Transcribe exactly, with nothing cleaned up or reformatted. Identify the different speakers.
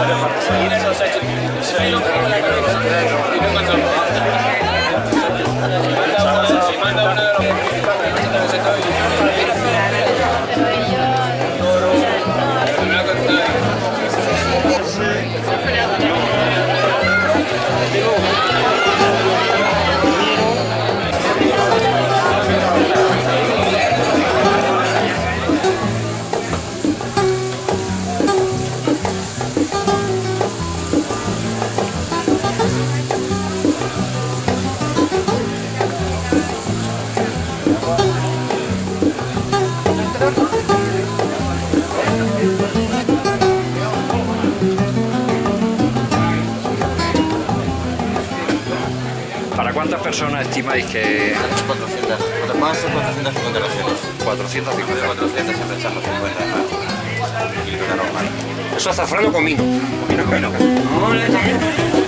Speaker 1: ¿Para cuántas personas estimáis que...?
Speaker 2: cuatrocientas. Más de cuatrocientas cincuenta raciones.
Speaker 1: cuatrocientas cincuenta.
Speaker 2: cuatrocientas siempre echamos cincuenta. Y lo normal.
Speaker 1: Eso es azafrán o comino.
Speaker 2: Comino, comino.